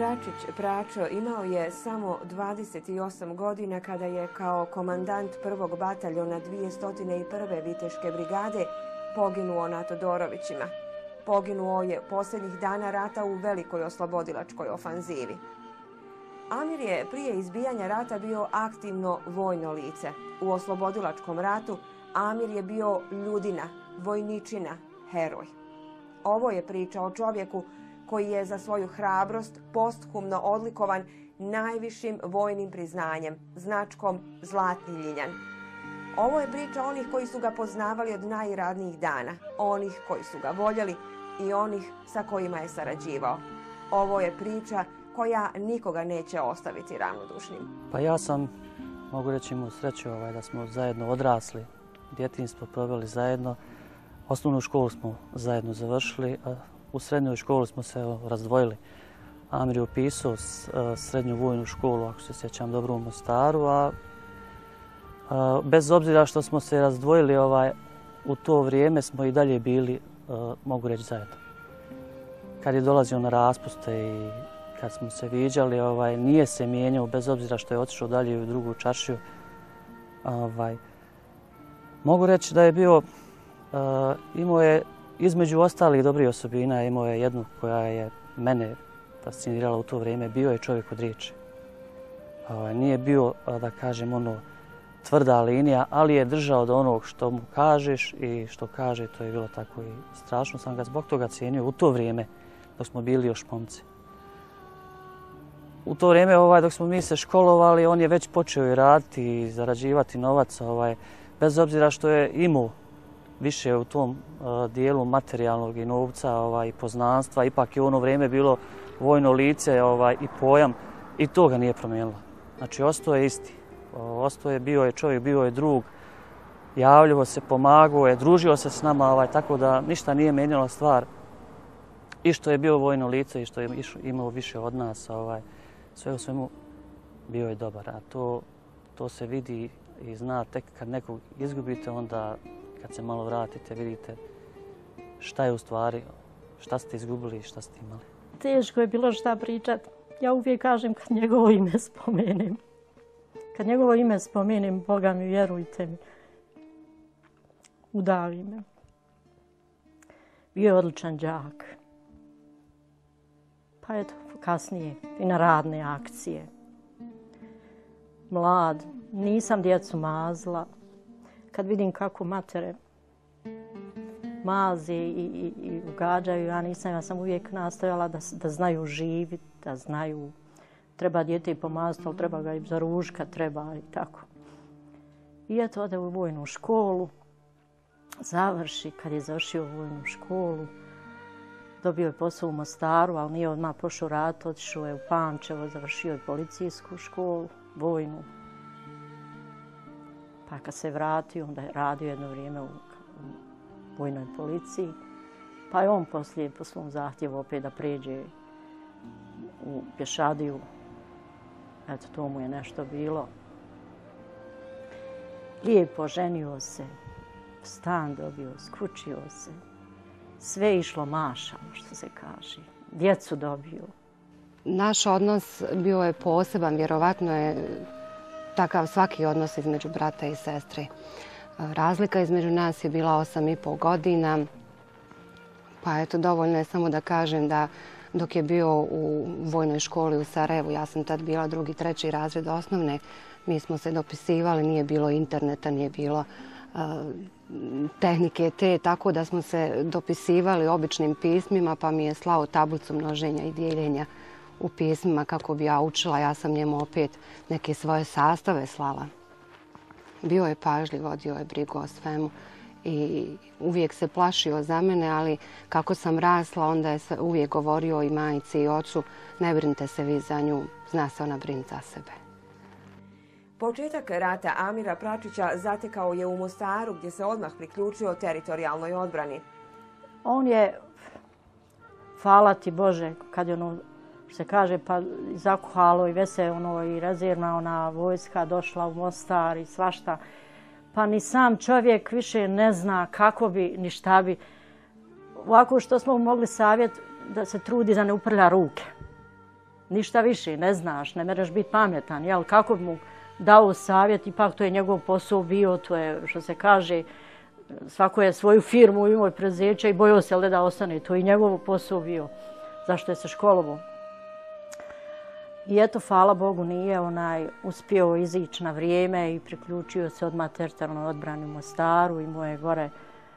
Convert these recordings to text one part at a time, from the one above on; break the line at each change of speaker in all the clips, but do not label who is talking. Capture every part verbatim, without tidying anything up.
Pračić Pračo imao je samo dvadeset osam godina kada je kao komandant prvog bataljona dvjesto prve Viteške brigade poginuo na Todorovićima. Poginuo je posljednjih dana rata u velikoj oslobodilačkoj ofanzivi. Amir je prije izbijanja rata bio aktivno vojno lice. U oslobodilačkom ratu Amir je bio ljudina, vojničina, heroj. Ovo je priča o čovjeku koji je za svoju hrabrost posthumno odlikovan najvišim vojnim priznanjem, značkom Zlatni ljiljan. Ovo je priča onih koji su ga poznavali od najradnijih dana, onih koji su ga voljeli i onih sa kojima je sarađivao. Ovo je priča koja nikoga neće ostaviti ravnodušnim.
Pa ja sam, mogu reći, imao sreću ovaj, da smo zajedno odrasli, djetinjstvo proveli zajedno, osnovnu školu smo zajedno završili, a u srednjoj školi smo se razdvojili. Amir je upisao srednju vojnu školu, ako se sjećam dobro, u Mostaru, a, a bez obzira što smo se razdvojili, ovaj, u to vrijeme smo i dalje bili, a, mogu reći, zajedno. Kad je dolazio na raspuste i kad smo se viđali, ovaj, nije se mijenjao, bez obzira što je otišao dalje u drugu čaršiju. Ovaj, mogu reći da je bio, a, imao je između ostalih dobrih osobina, imao je jednu koja je mene fascinirala u to vrijeme, bio je čovjek od riječi. Nije bio, da kažem, ono, tvrda linija, ali je držao do onog što mu kažeš i što kaže, to je bilo tako i strašno. Sam ga zbog toga cijenio u to vrijeme dok smo bili još momci. U to vrijeme ovaj, dok smo mi se školovali, on je već počeo i raditi i zarađivati novac, ovaj, bez obzira što je imao više u tom uh, dijelu materijalnog i novca ovaj, i poznanstva. Ipak je u ono vrijeme bilo vojno lice ovaj, i pojam i to ga nije promijenilo. Znači, ostao je isti. Ostao je, bio je čovjek, bio je drug, javljivo se, pomagao je, družio se s nama, ovaj, tako da ništa nije mijenjala stvar. I što je bio vojno lice i što je imao više od nas, ovaj, sve u svemu bio je dobar. A to, to se vidi i zna tek kad nekog izgubite, onda kad se malo vratite, vidite šta je u stvari, šta ste izgubili i šta ste imali.
Teško je bilo šta pričati. Ja uvijek kažem kad njegovo ime spomenem. Kad njegovo ime spomenem, Boga mi, vjerujte mi, udavi me. Bio je odličan đak. Pa eto, kasnije i na radne akcije. Mlad, nisam djecu mazla. Kad vidim kako matere mazi i, i, i ugađaju, ja nisam, ja sam uvijek nastojala da, da znaju živjeti, da znaju, treba dijete i pomazati, ali treba ga i za ružka, treba i tako. I eto, ode u vojnu školu, završi, kad je završio vojnu školu, dobio je posao u Mostaru, ali nije odmah pošao rat, otišao je u Pančevo, završio je policijsku školu, vojnu. Pa kad se vratio, onda je radio jedno vrijeme u vojnoj policiji. Pa je on poslije po svom zahtjevu opet da pređe u pješadiju. Eto, to mu je nešto bilo. Lijepo ženio se, stan dobio, skučio se. Sve išlo mašama, što se kaže. Djecu dobio.
Naš odnos bio je poseban, vjerovatno je takav svaki odnos između brata i sestre. Razlika između nas je bila osam i pol godina. Pa eto, dovoljno je samo da kažem da dok je bio u vojnoj školi u Sarajevu, ja sam tad bila drugi, treći razred osnovne, mi smo se dopisivali, nije bilo interneta, nije bilo uh, tehnike te, tako da smo se dopisivali običnim pismima, pa mi je slao tablicu množenja i dijeljenja u pismima kako bi ja učila. Ja sam njemu opet neke svoje sastave slala. Bio je pažljiv, vodio je brigu o svemu i uvijek se plašio za mene, ali kako sam rasla, onda je uvijek govorio i majici i ocu, ne brinite se vi za nju, zna se ona briniti za sebe.
Početak rata Amira Pračića zatekao je u Mostaru, gdje se odmah priključio teritorijalnoj odbrani.
On je, hvala ti Bože, kad je ono, što se kaže, pa zakuhalo i vese ono, i rezervna ona vojska došla u Mostar i svašta. Pa ni sam čovjek više ne zna kako bi, ni šta bi. Ovako što smo mogli savjet da se trudi da ne uprlja ruke. Ništa više ne znaš, ne mereš biti pametan, jel? Kako bi mu dao savjet, ipak to je njegov posao bio, to je, što se kaže, svako je svoju firmu imao i preduzeće i bojao se da ostane, to je i njegov posao bio, zašto je se školovao. I eto, hvala Bogu, nije onaj uspio izići na vrijeme i priključio se odmah teritorijalnoj odbrani u Mostaru i moje gore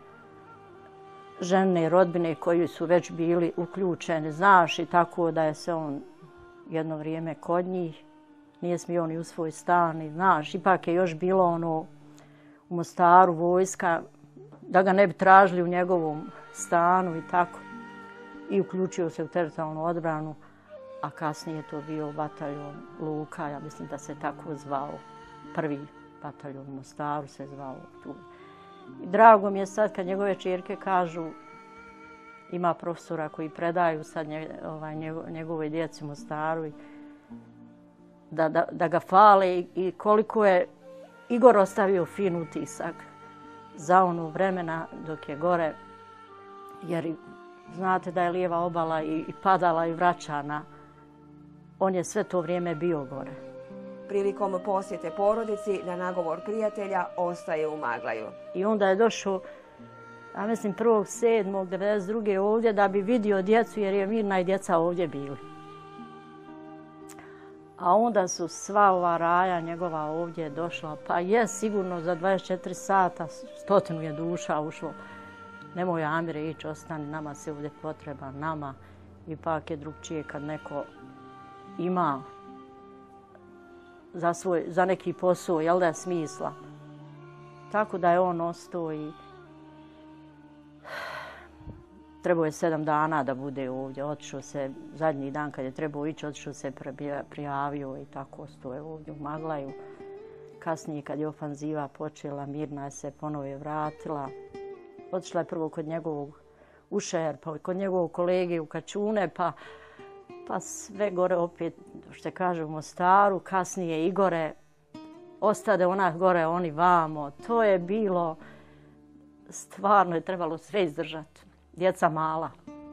žene i rodbine koji su već bili uključeni, znaš, i tako da je se on jedno vrijeme kod njih. Nije smio ni u svoj stan, i znaš, ipak je još bilo ono u Mostaru vojska, da ga ne bi tražili u njegovom stanu i tako. I uključio se u teritorijalnu odbranu, a kasnije je to bio bataljon Luka, ja mislim da se tako zvao. Prvi bataljon u Mostaru se zvao tu. I drago mi je sad kad njegove čerke kažu, ima profesora koji predaju sad nje, ovaj, njegove djeci u Mostaru, i da, da, da ga fale i, i koliko je Igor ostavio fin utisak za ono vremena dok je gore, jer znate da je lijeva obala i, i padala i vraćana. On je sve to vrijeme bio gore.
Prilikom posjete porodici na nagovor prijatelja ostaje u Maglaju.
I onda je došao, ja mislim, prvog sedmog devedeset druge ovdje da bi vidio djecu, jer je Mirna i djeca ovdje bili. A onda su sva ova raja njegova ovdje došla. Pa je sigurno za dvadeset četiri sata stotinu je duša ušlo. Nemoj, Amire, ići, ostani, nama se ovdje potreba, nama. Ipak je drugčije kad neko ima za, svoj, za neki posao, jel da je smisla. Tako da je on ostao i trebao je sedam dana da bude ovdje. Otišao se, zadnji dan kad je trebao ići, otišao se, prijavio i tako ostao je ovdje u Maglaju. Kasnije kad je ofanziva počela, Mirna je se ponovo vratila. Otišla je prvo kod njegovog u Šer, pa kod njegovog kolege u Kačune, pa, pa sve gore opet, što se kaže, u Mostaru, kasnije i gore. Ostade ona gore, oni vamo. To je bilo, stvarno je trebalo sve izdržati. Djeca mala.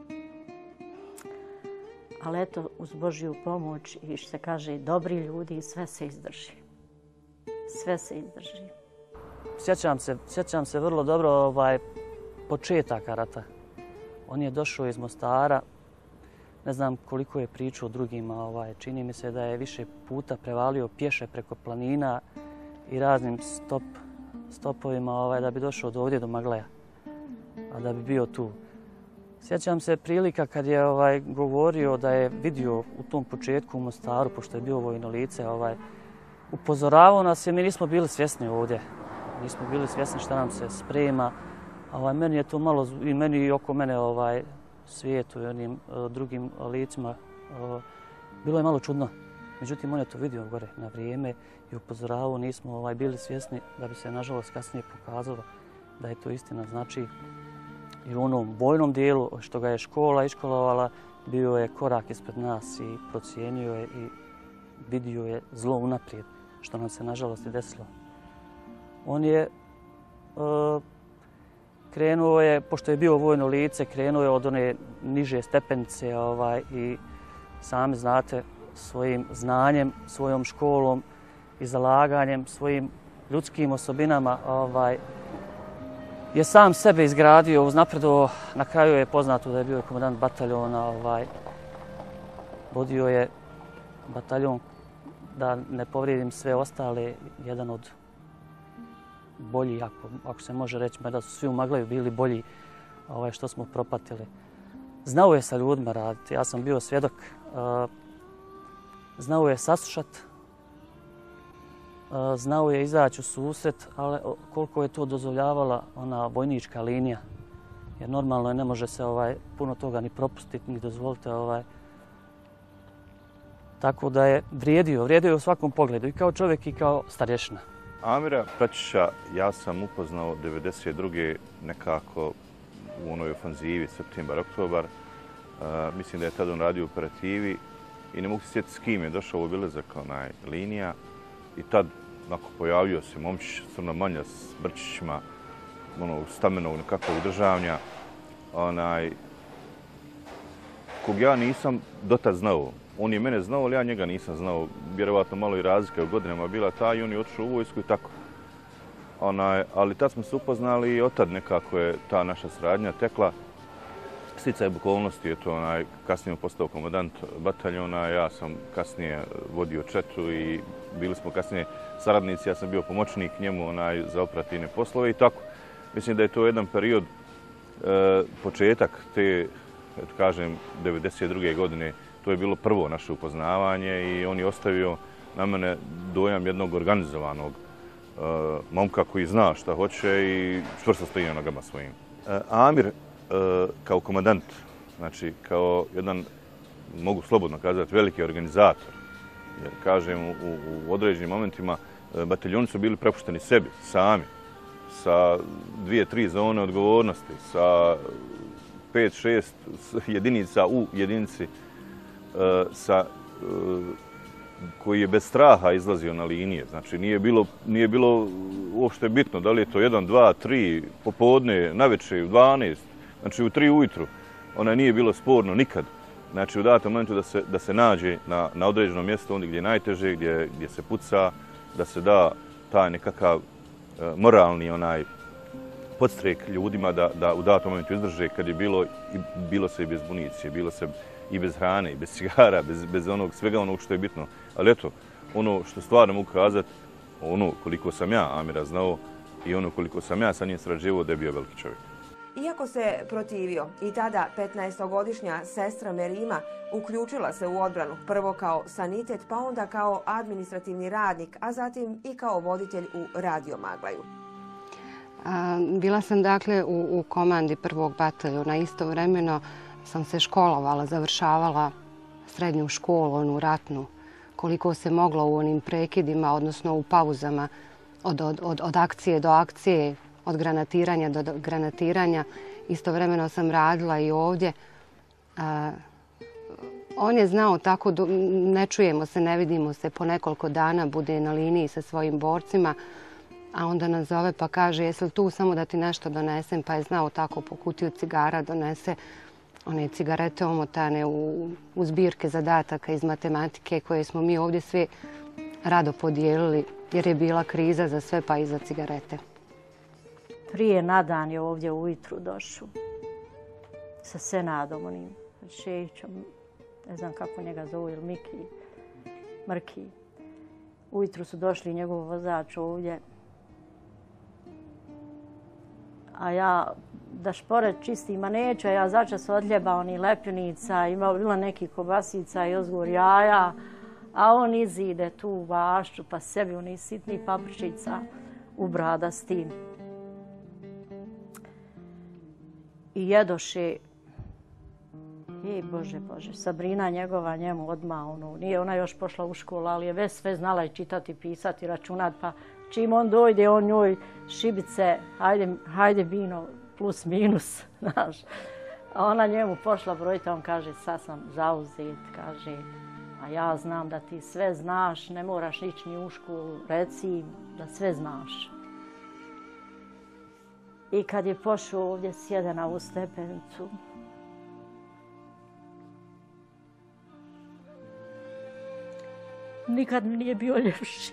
Ali eto, uz Božju pomoć i što se kaže, dobri ljudi, sve se izdrži. Sve se izdrži.
Sjećam se, sjećam se vrlo dobro ovaj, početaka rata. On je došao iz Mostara, ne znam koliko je pričao drugima, ovaj, čini mi se da je više puta prevalio pješe preko planina i raznim stop, stopovima ovaj, da bi došao do ovdje do Maglaja, a da bi bio tu. Sjećam se prilika kad je ovaj, govorio da je vidio u tom početku u Mostaru, pošto je bio vojno lice, ovaj, upozoravao nas jer mi nismo bili svjesni ovdje. Nismo bili svjesni šta nam se sprema. Ovaj, meni je to malo, i meni i oko mene ovaj, svijetu i onim uh, drugim licima, uh, bilo je malo čudno. Međutim, on je to vidio gore na vrijeme i upozoravao, nismo ovaj, bili svjesni da bi se nažalost kasnije pokazalo da je to istina. Znači, i u onom vojnom dijelu što ga je škola iškolovala, bio je korak ispred nas i procijenio je i vidio je zlo unaprijed, što nam se nažalost i desilo. On je uh, krenuo je, pošto je bio vojno lice, krenuo je od one niže stepenice ovaj, i sami znate, svojim znanjem, svojom školom i zalaganjem, svojim ljudskim osobinama ovaj, je sam sebe izgradio, uznapredo, na kraju je poznato da je bio komandant bataljona, ovaj, vodio je bataljon, da ne povrijedim sve ostale, jedan od bolji, ako, ako se može reći, da su svi u Maglaju bili bolji ovaj, što smo propatili. Znao je sa ljudima raditi, ja sam bio svjedok. Uh, znao je saslušat, uh, znao je izaći u susret, ali koliko je to dozvoljavala ona vojnička linija. Jer normalno je, ne može se ovaj, puno toga ni propustiti, ni dozvolite. Ovaj. Tako da je vrijedio, vrijedio u svakom pogledu, i kao čovjek i kao starješina.
Amira Pračića ja sam upoznao devedeset druge nekako u onoj ofanzivi septembar-oktobar. Uh, mislim da je tada on radio u operativi i ne mogu se sjetiti s kim je došao u obilazak onaj linija. I tad onako, pojavio se momčić Crna Manja s brčićima onog stamenog nekakvog državnja. Onaj, kog ja nisam dotad znao. On je mene znao, ali ja njega nisam znao. Vjerovatno malo i razlika u godinama bila ta i on je otišao u vojsku i tako. Onaj, ali tad smo se upoznali i otad nekako je ta naša saradnja tekla. Sticaj okolnosti je to, onaj, kasnije je postao komandant bataljona, ja sam kasnije vodio četu i bili smo kasnije saradnici, ja sam bio pomoćnik njemu onaj, za operativne poslove i tako. Mislim da je to jedan period, e, početak te, eto kažem, devedeset druge godine, to je bilo prvo naše upoznavanje i on je ostavio na mene dojam jednog organizovanog e, momka koji zna šta hoće i čvrsto stoji na nogama svojim. E, Amir kao komandant, znači kao jedan, mogu slobodno kazati, veliki organizator. Jer, kažem, u, u određenim momentima bataljoni su bili prepušteni sebi, sami, sa dvije, tri zone odgovornosti, sa pet, šest jedinica u jedinici, sa, koji je bez straha izlazio na linije. Znači, nije bilo, nije bilo uopšte bitno da li je to jedan, dva, tri, popodne, navečer, u dvanaest, znači u tri ujutru. Ona nije bilo sporno nikad. Znači, u datom momentu da se, da se nađe na, na određenom mjestu, ondje gdje je najteže, gdje, gdje se puca, da se da taj nekakav e, moralni onaj podstrek ljudima da, da u datom momentu izdrže kad je bilo, i, bilo se i bez municije, bilo se i bez hrane, i bez cigara, bez, bez onog, svega onog što je bitno. Ali eto, ono što stvarno mogu kazati, ono koliko sam ja Amira znao i ono koliko sam ja sa njim sarađivao da je bio veliki čovjek.
Iako se protivio, i tada petnaestogodišnja sestra Merima uključila se u odbranu, prvo kao sanitet, pa onda kao administrativni radnik, a zatim i kao voditelj u Radio Maglaju.
Bila sam dakle u, u komandi prvog bataljona. Istovremeno sam se školovala, završavala srednju školu, onu ratnu, koliko se moglo u onim prekidima, odnosno u pauzama od, od, od, od akcije do akcije, od granatiranja do granatiranja. Istovremeno sam radila i ovdje. A, on je znao tako, ne čujemo se, ne vidimo se, po nekoliko dana bude na liniji sa svojim borcima, a onda nas zove pa kaže jesi li tu samo da ti nešto donesem, pa je znao tako po kutiju cigara donese one cigarete omotane u, u zbirke zadataka iz matematike koje smo mi ovdje sve rado podijelili jer je bila kriza za sve pa i za cigarete.
Prije na dan je ovdje ujutru došao sa Senadom, onim Šejićom, ne znam kako njega zovu, ili Miki, Mrki. Ujutru su došli njegov vozač ovdje. A ja da šporet čistim, a neću, ja začas odljebao ni lepjunica, imao bila neki kobasica i ozgor jaja, a on izide tu u bašću pa sebi onih sitnih papričica ubrada s tim. I jedoše, i Bože, Bože, Sabrina njegova njemu odmah, ono, nije ona još pošla u školu, ali je već sve znala i čitati, pisati, računat, pa čim on dojde, on njoj šibice, hajde, hajde bino, plus minus, znaš. A ona njemu pošla brojiti, on kaže, sad sam zauzet, kaže, a ja znam da ti sve znaš, ne moraš ići ni u školu, reci da sve znaš. I kad je pošao ovdje sjede na ovu stepenicu, nikad mi nije bio ljepši.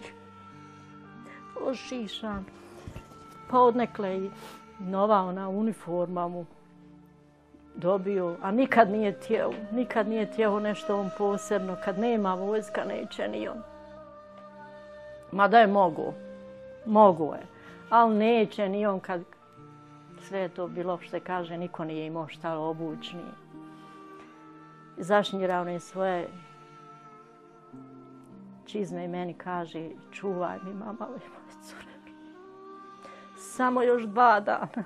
Ošišan. Pa odnekle i nova ona uniforma mu dobio, a nikad nije tijelo, nikad nije tijelo nešto on posebno. Kad nema vojska, neće ni on. Mada je mogu, mogu je, ali neće ni on kad sve je to bilo što se kaže, niko nije imao šta obući. Zašnjirao je svoje čizme i meni kaže, čuvaj mi mama ove moje cure. Samo još dva dana.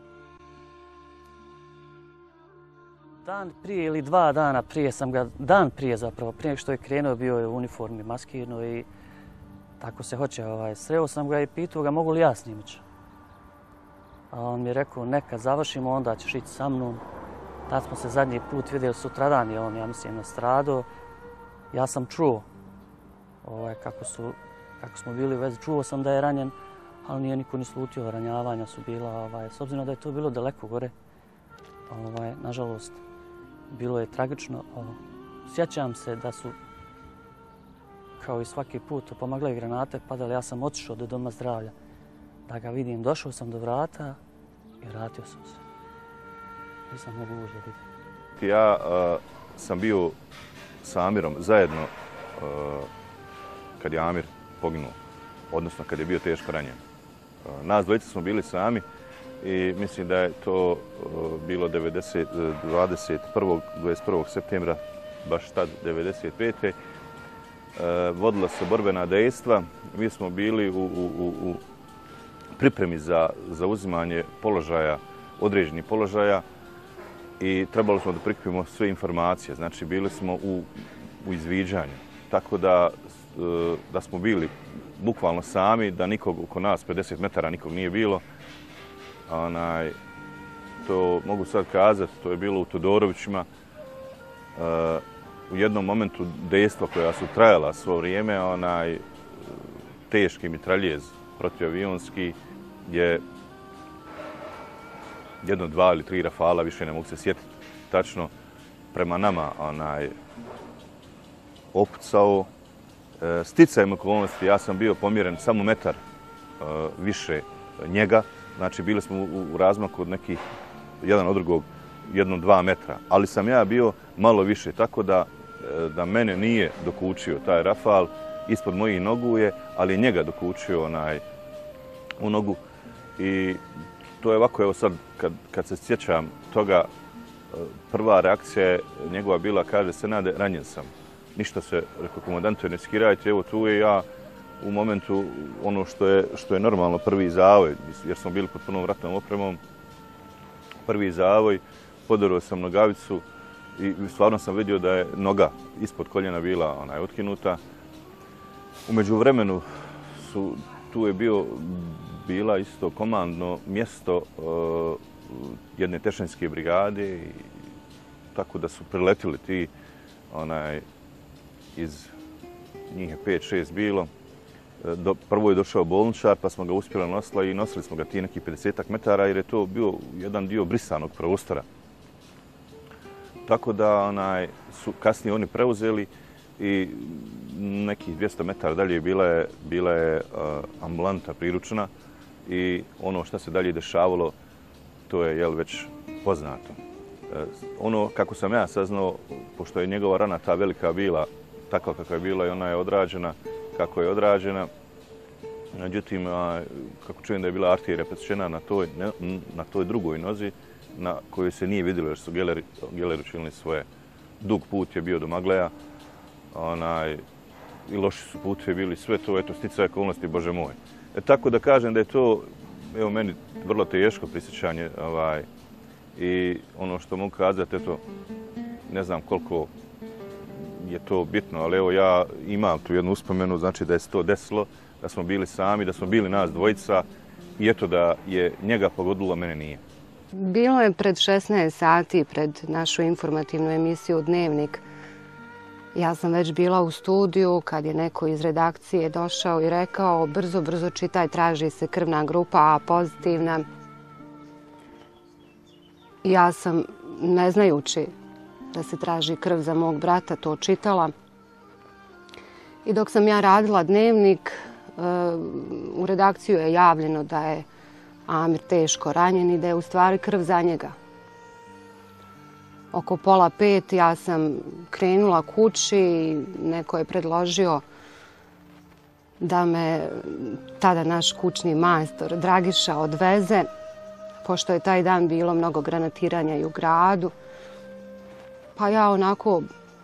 Dan prije ili dva dana prije sam ga, dan prije zapravo, prije što je krenuo, bio je u uniformi maskirno i tako se hoće. Ovaj, sreo sam ga i pitao ga mogu li ja snimiti. A on mi je rekao neka završimo, onda ćeš ići sa mnom. Tad smo se zadnji put vidjeli sutradan, je on, ja mislim, nastradao. Ja sam čuo ovaj, kako, su, kako smo bili u vezi. Čuo sam da je ranjen, ali nije niko ni slutio. Ranjavanja su bila, ovaj, s obzirom da je to bilo daleko gore. Ovaj, nažalost, bilo je tragično. Sjećam se da su, kao i svaki put, pomagle granate padale. Ja sam otišao do doma zdravlja da ga vidim. Došao sam do vrata i vratio sam se. Nisam mogu ući da vidim.
Ja uh, sam bio sa Amirom zajedno uh, kad je Amir poginuo, odnosno kad je bio teško ranjen. Uh, nas dvojica smo bili sami i mislim da je to uh, bilo dvadeset prvog septembra, baš tad devedeset pete Uh, vodila se borbena dejstva. Mi smo bili u, u, u pripremi za zauzimanje položaja, određenih položaja i trebalo smo da prikupimo sve informacije. Znači, bili smo u, u izviđanju. Tako da, uh, da smo bili bukvalno sami, da nikog oko nas, pedeset metara, nikog nije bilo. Onaj, to mogu sad kazati, to je bilo u Todorovićima. Uh, u jednom momentu dejstva koja su trajala svo vrijeme, onaj teški mitraljez protivavionski je jedno, dva ili tri rafala, više ne mogu se sjetiti tačno, prema nama onaj opucao. E, sticajem okolnosti, ja sam bio pomjeren samo metar e, više njega, znači bili smo u, u razmaku od nekih jedan od drugog, jedno, dva metra, ali sam ja bio malo više, tako da, da mene nije dokučio taj rafal, ispod mojih nogu je, ali je njega dokučio onaj, u nogu. I to je ovako, evo sad, kad, kad se sjećam toga, prva reakcija je njegova bila, kaže, Senade, ranjen sam. Ništa se, rekao komandantu, ne skirajte, evo tu je ja u momentu ono što je, što je normalno, prvi zavoj, jer smo bili pod punom ratnom opremom, prvi zavoj, podarao sam nogavicu i stvarno sam vidio da je noga ispod koljena bila onaj, otkinuta. U međuvremenu su, tu je bio, bila isto komandno mjesto uh, jedne tešenske brigade, i tako da su priletili ti, onaj, iz njih je pet šest bilo. Do, prvo je došao bolničar, pa smo ga uspjeli nosila i nosili smo ga ti nekih pedesetak metara, jer je to bio jedan dio brisanog prostora. Tako da onaj, su kasnije oni preuzeli i nekih dvjesto metara dalje bila je, bila je uh, ambulanta priručena i ono što se dalje dešavalo, to je jel, već poznato. Uh, ono kako sam ja saznao, pošto je njegova rana ta velika bila, takva kakva je bila i ona je odrađena, kako je odrađena. Međutim, kako čujem da je bila arterija presečena na toj, na toj drugoj nozi, na kojoj se nije vidjelo jer su geleri, geleri učinili svoje. Dug put je bio do Magleja, onaj, i loši su putevi bili, sve to, eto, sticaje okolnosti, Bože moj. E, tako da kažem da je to, evo, meni vrlo teško prisjećanje, ovaj, i ono što mogu kazati, eto, ne znam koliko je to bitno, ali evo ja imam tu jednu uspomenu, znači da je se to desilo, da smo bili sami, da smo bili nas dvojica i eto da je njega pogodilo, mene nije.
Bilo je pred šesnaest sati, pred našu informativnu emisiju Dnevnik. Ja sam već bila u studiju kad je neko iz redakcije došao i rekao brzo, brzo čitaj, traži se krvna grupa A pozitivna. Ja sam, ne znajući da se traži krv za mog brata, to čitala. I dok sam ja radila Dnevnik, u redakciju je javljeno da je Amir teško ranjen i da je u stvari krv za njega. Oko pola pet ja sam krenula kući i neko je predložio da me tada naš kućni majstor Dragiša odveze, pošto je taj dan bilo mnogo granatiranja i u gradu. Pa ja onako,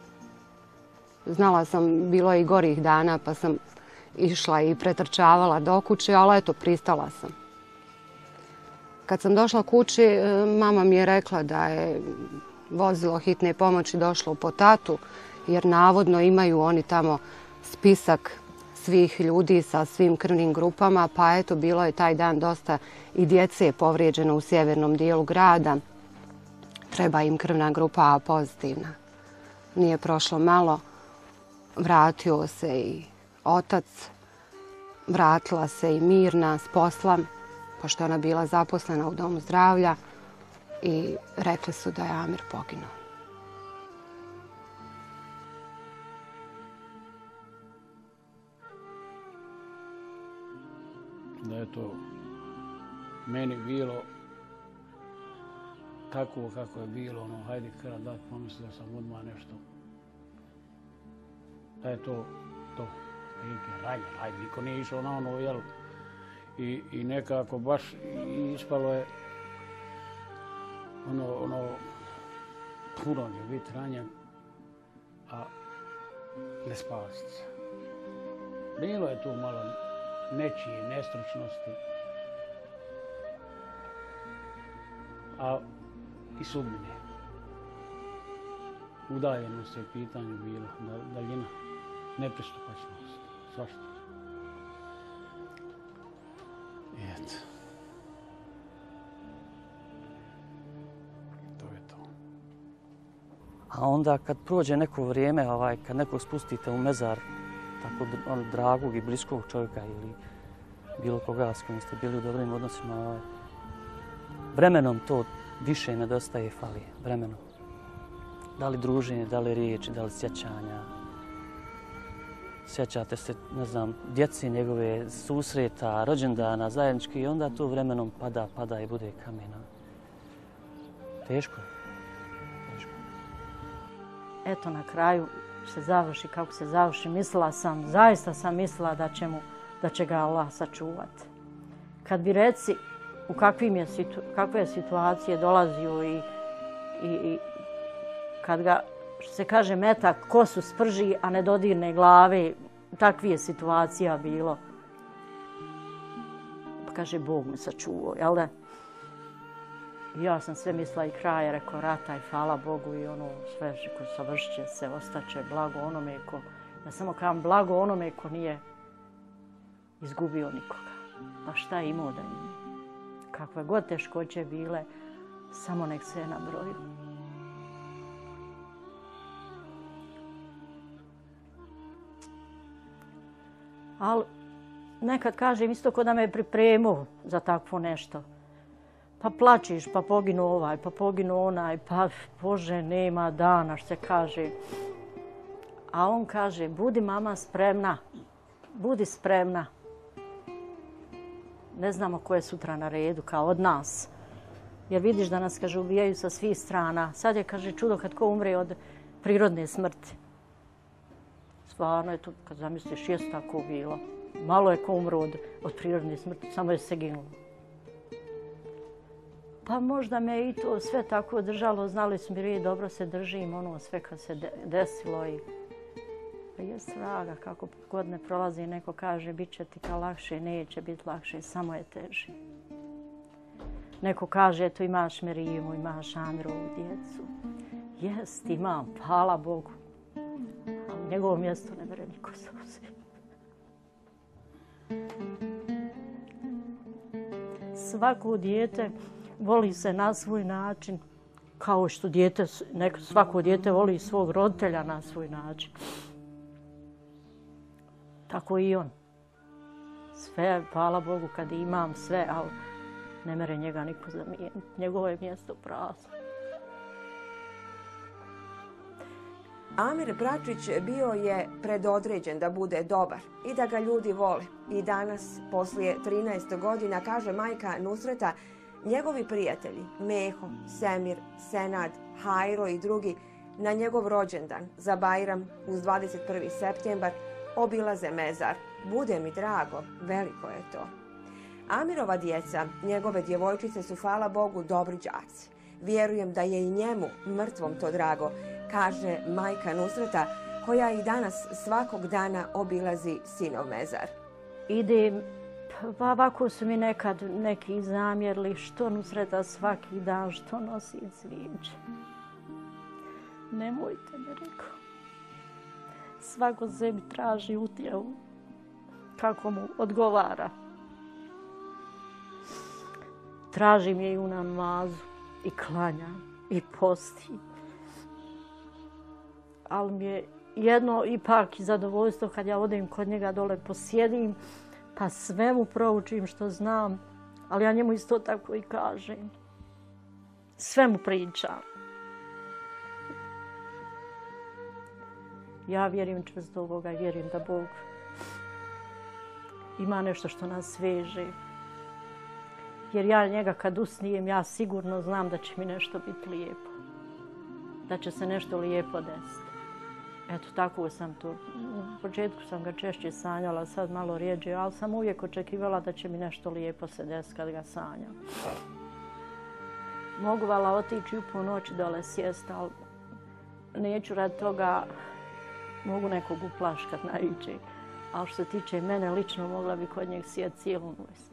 znala sam, bilo je i gorih dana, pa sam išla i pretrčavala do kuće, ali eto, pristala sam. Kad sam došla kući, mama mi je rekla da je vozilo hitne pomoći došlo u Potatu, jer navodno imaju oni tamo spisak svih ljudi sa svim krvnim grupama, pa eto, bilo je taj dan dosta i djece povrijeđeno u sjevernom dijelu grada. Treba im krvna grupa A pozitivna. Nije prošlo malo, vratio se i otac, vratila se i Mirna s posla, pošto ona bila zaposlena u domu zdravlja, i rekli su da je Amir poginuo.
to meni bilo tako kako je bilo, ono, hajde kada dat, pomislio sam odmah nešto. Da je to, to, neki ranjen, hajde, niko nije išao na ono, jel? I, i nekako baš i ispalo je ono, ono, puno je biti ranjen, a ne spasiti se. Bilo je tu malo nečije nestručnosti, a i sudbine. Udaljenost je pitanje bilo, daljina, nepristupačnost, svašta. I eto. To je to.
A onda kad prođe neko vrijeme, ovaj, kad nekog spustite u mezar, tako on, dragog i bliskog čovjeka ili bilo koga s kojim ste bili u dobrim odnosima, ovaj, vremenom to više nedostaje, fali, vremenom. Da li druženje, da li riječi, da li sjećanja. Sjećate se, ne znam, djeci njegove susreta, rođendana, zajednički i onda to vremenom pada, pada i bude kamena. Teško je. Teško.
Eto, na kraju se završi kako se završi. Mislila sam, zaista sam mislila da će, mu, da će ga Allah sačuvati. Kad bi reci u kakvim je situ, kakve je situacije dolazio i, i, i kad ga, što se kaže, metak kosu sprži, a ne dodirne glave, takvih je situacija bilo. Pa kaže, Bog me sačuvao, jel da? Ja sam sve mislila i kraje, rekao, rata i hvala Bogu i ono sve ko savršit će se, ostaće blago onome ko, ja samo kažem blago onome ko nije izgubio nikoga. Pa šta je imao da ima? Kakve god teškoće bile, samo nek se na broju. Ali nekad kažem isto ko da me je pripremio za takvo nešto. Pa plačiš, pa poginu ovaj, pa poginu onaj, pa Bože, nema dana, što se kaže. A on kaže, budi mama spremna, budi spremna. Ne znamo ko je sutra na redu, kao od nas. Jer vidiš da nas, kaže, ubijaju sa svih strana. Sad je, kaže, čudo kad ko umre od prirodne smrti. Stvarno je to, kad zamisliš, jest tako bilo. Malo je ko umro od, od prirodne smrti, samo je se ginulo. Pa možda me i to sve tako držalo, znali smo mi dobro se držim, ono sve kad se de, desilo i pa je straga kako godine prolazi, neko kaže bit će ti kao lakše, neće biti lakše, samo je teže. Neko kaže eto imaš Merimu, imaš Androvu djecu. Jest, imam, hvala Bogu. Ali u njegovom mjestu ne mere niko se uzeti. Svako dijete voli se na svoj način, kao što dijete, neko, svako dijete voli svog roditelja na svoj način. Tako i on. Sve, hvala Bogu, kad imam sve, ali ne mere njega niko zamijeniti. Njegovo je mjesto prazno.
Amir Bračić bio je predodređen da bude dobar i da ga ljudi vole. I danas, poslije trinaest godina, kaže majka Nusreta, njegovi prijatelji, Meho, Semir, Senad, Hajro i drugi, na njegov rođendan za Bajram uz dvadeset prvi septembar obilaze mezar. Bude mi drago, veliko je to. Amirova djeca, njegove djevojčice su, hvala Bogu, dobri đaci. Vjerujem da je i njemu, mrtvom, to drago, kaže majka Nusreta, koja i danas svakog dana obilazi sinov mezar.
Idem, pa ovako su mi nekad neki zamjerili što Nusreta svaki dan, što nosi cvijeće. Nemojte, mi rekao. Svako sebi traži utjehu kako mu odgovara. Tražim je i u namazu i klanjam i posti. Ali mi je jedno ipak i zadovoljstvo kad ja odem kod njega dole posjedim, pa sve mu proučim što znam, ali ja njemu isto tako i kažem. Sve mu pričam. Ja vjerujem čvrsto u Boga i vjerujem da Bog ima nešto što nas veže. Jer ja njega kad usnijem, ja sigurno znam da će mi nešto biti lijepo. Da će se nešto lijepo desiti. Eto, tako sam to. U početku sam ga češće sanjala, sad malo rijeđe, ali sam uvijek očekivala da će mi nešto lijepo se desiti kad ga sanjam. Mogu vala otići u po noći dole sjest, ali neću radi toga, mogu nekog uplaškat najviše. Ali što se tiče mene lično, mogla bi kod njeg sjeti cijelu noć.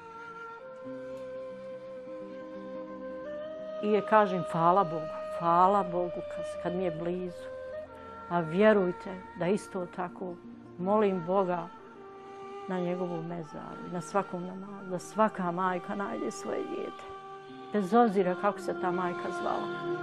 I je kažem, hvala Bogu, hvala Bogu kad, kad mi je blizu. A vjerujte da isto tako molim Boga na njegovu mezaru, na svakom namazu, da svaka majka najde svoje dijete. Bez obzira kako se ta majka zvala.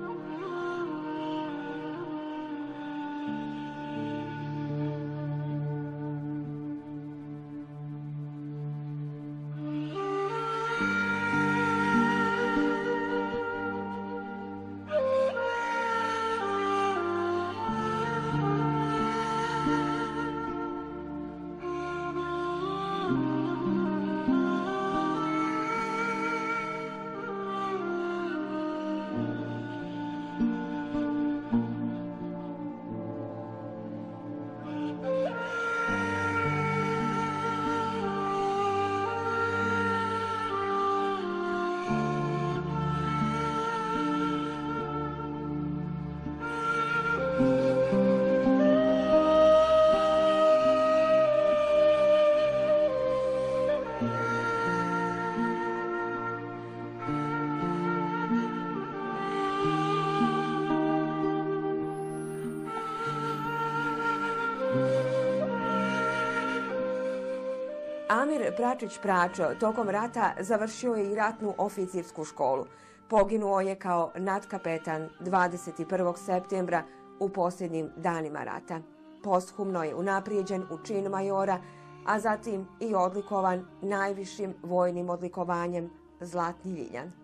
Amir Pračić-Pračo tokom rata završio je i ratnu oficirsku školu. Poginuo je kao nadkapetan dvadeset prvog septembra u posljednjim danima rata. Posthumno je unaprijeđen u čin majora, a zatim i odlikovan najvišim vojnim odlikovanjem Zlatni ljiljan.